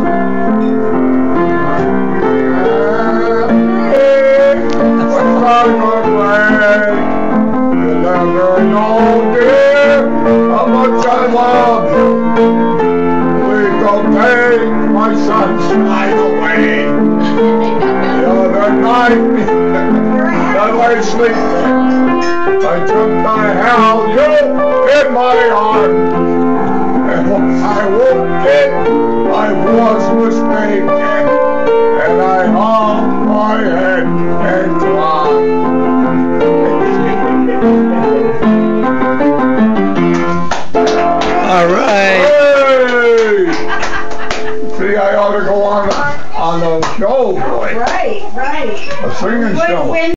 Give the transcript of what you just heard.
You never know, dear, how much I love you. Please don't take my sunshine away. The other night, I lay sleeping. I dreamt I held you in my arms. And when I woke in, I was mistaken. And I hung my head and cried. All right. Hey! See, I ought to go on the show, boy. Right. A singing show.